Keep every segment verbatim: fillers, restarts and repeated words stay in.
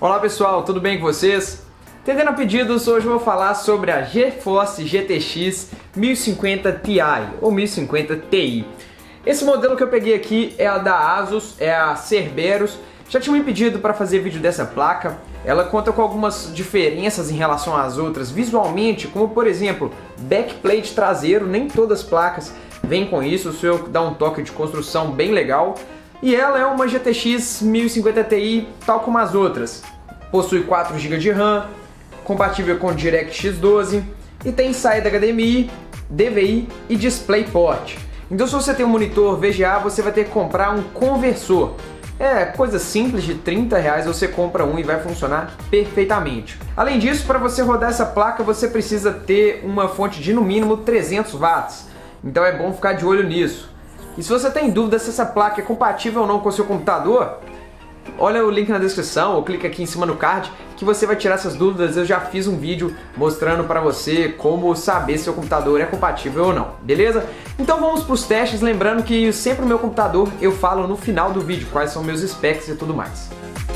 Olá pessoal, tudo bem com vocês? Atendendo a pedidos, hoje eu vou falar sobre a GeForce G T X mil e cinquenta Ti ou mil e cinquenta Ti. Esse modelo que eu peguei aqui é a da Asus, é a Cerberus. Já tinha me pedido para fazer vídeo dessa placa. Ela conta com algumas diferenças em relação às outras visualmente, como por exemplo, backplate traseiro, nem todas as placas vêm com isso, o seu dá um toque de construção bem legal. E ela é uma G T X mil e cinquenta Ti, tal como as outras. Possui quatro gigas de RAM, compatível com DirectX doze e tem saída H D M I, D V I e DisplayPort. Então se você tem um monitor V G A, você vai ter que comprar um conversor. É coisa simples, de trinta reais você compra um e vai funcionar perfeitamente. Além disso, para você rodar essa placa, você precisa ter uma fonte de no mínimo trezentos watts. Então é bom ficar de olho nisso. E se você tem dúvida se essa placa é compatível ou não com o seu computador, olha o link na descrição ou clica aqui em cima no card que você vai tirar essas dúvidas. Eu já fiz um vídeo mostrando para você como saber se o seu computador é compatível ou não, beleza? Então vamos para os testes, lembrando que sempre o meu computador eu falo no final do vídeo quais são meus specs e tudo mais.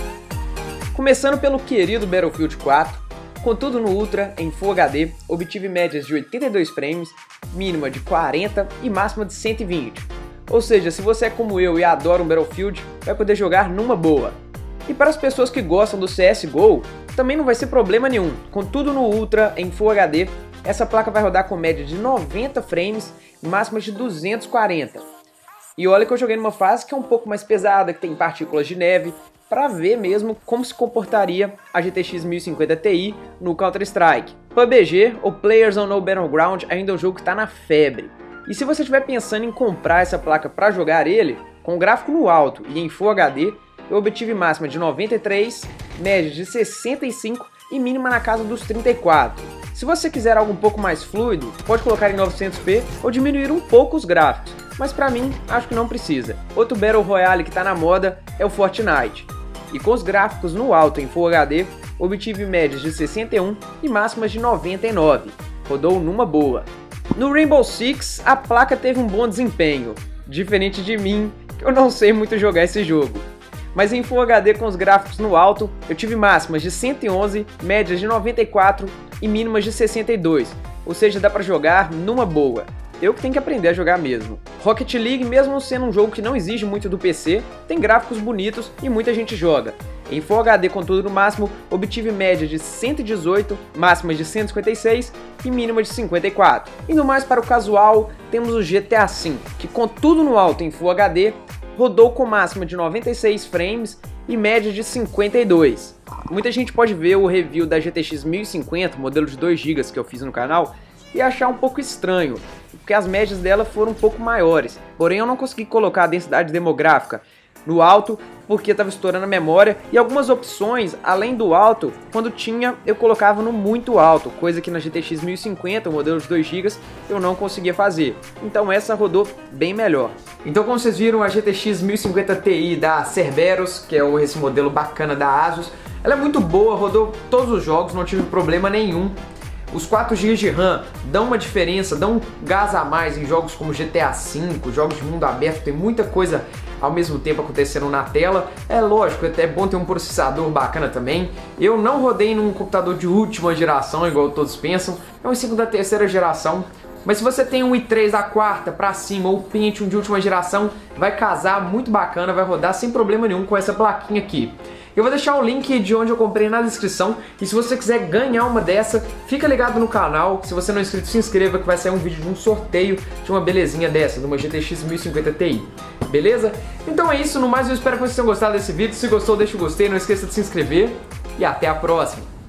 Começando pelo querido Battlefield quatro, com tudo no Ultra em Full H D, obtive médias de oitenta e dois frames, mínima de quarenta e máxima de cento e vinte. Ou seja, se você é como eu e adora um Battlefield, vai poder jogar numa boa. E para as pessoas que gostam do C S G O, também não vai ser problema nenhum. Com tudo no Ultra, em Full H D, essa placa vai rodar com média de noventa frames e máxima de duzentos e quarenta. E olha que eu joguei numa fase que é um pouco mais pesada, que tem partículas de neve, para ver mesmo como se comportaria a G T X mil e cinquenta Ti no Counter-Strike. P U B G, ou Players Unknown Battleground, ainda é um jogo que está na febre. E se você estiver pensando em comprar essa placa para jogar ele, com gráfico no alto e em Full H D, eu obtive máxima de noventa e três, média de sessenta e cinco e mínima na casa dos trinta e quatro. Se você quiser algo um pouco mais fluido, pode colocar em novecentos p ou diminuir um pouco os gráficos, mas para mim, acho que não precisa. Outro Battle Royale que está na moda é o Fortnite. E com os gráficos no alto em Full H D, obtive médias de sessenta e um e máximas de noventa e nove. Rodou numa boa. No Rainbow Six, a placa teve um bom desempenho, diferente de mim, que eu não sei muito jogar esse jogo. Mas em Full H D com os gráficos no alto, eu tive máximas de cento e onze, médias de noventa e quatro e mínimas de sessenta e dois, ou seja, dá pra jogar numa boa. Eu que tenho que aprender a jogar mesmo. Rocket League, mesmo sendo um jogo que não exige muito do P C, tem gráficos bonitos e muita gente joga. Em Full H D com tudo no máximo, obtive média de cento e dezoito, máximas de cento e cinquenta e seis e mínima de cinquenta e quatro. Indo mais para o casual, temos o G T A cinco, que com tudo no alto em Full H D, rodou com máxima de noventa e seis frames e média de cinquenta e dois. Muita gente pode ver o review da G T X mil e cinquenta, modelo de dois gigas que eu fiz no canal, e achar um pouco estranho, porque as médias dela foram um pouco maiores. Porém eu não consegui colocar a densidade demográfica no alto, porque estava estourando a memória, e algumas opções, além do alto, quando tinha, eu colocava no muito alto, coisa que na G T X mil e cinquenta, o modelo de dois gigas, eu não conseguia fazer. Então essa rodou bem melhor. Então como vocês viram, a G T X mil e cinquenta Ti da Cerberus, que é esse modelo bacana da Asus, ela é muito boa, rodou todos os jogos, não tive problema nenhum. Os quatro gigas de RAM dão uma diferença, dão um gás a mais em jogos como G T A cinco, jogos de mundo aberto, tem muita coisa ao mesmo tempo acontecendo na tela. É lógico, é até bom ter um processador bacana também. Eu não rodei num computador de última geração, igual todos pensam, é um segunda, terceira geração. Mas se você tem um i três da quarta pra cima ou Pentium de última geração, vai casar muito bacana, vai rodar sem problema nenhum com essa plaquinha aqui. Eu vou deixar o link de onde eu comprei na descrição, e se você quiser ganhar uma dessa, fica ligado no canal. Se você não é inscrito, se inscreva que vai sair um vídeo de um sorteio de uma belezinha dessa, de uma G T X mil e cinquenta Ti. Beleza? Então é isso, no mais eu espero que vocês tenham gostado desse vídeo. Se gostou, deixa o gostei, não esqueça de se inscrever e até a próxima.